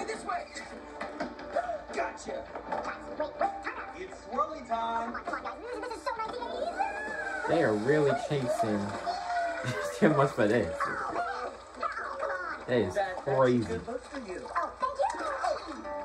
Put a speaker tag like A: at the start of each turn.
A: This way. Gotcha. It's swirly time.
B: This is so 1980s.
C: They are really chasing Chipmunks for this. That is crazy.
A: Good looks for you.
B: Oh, thank you.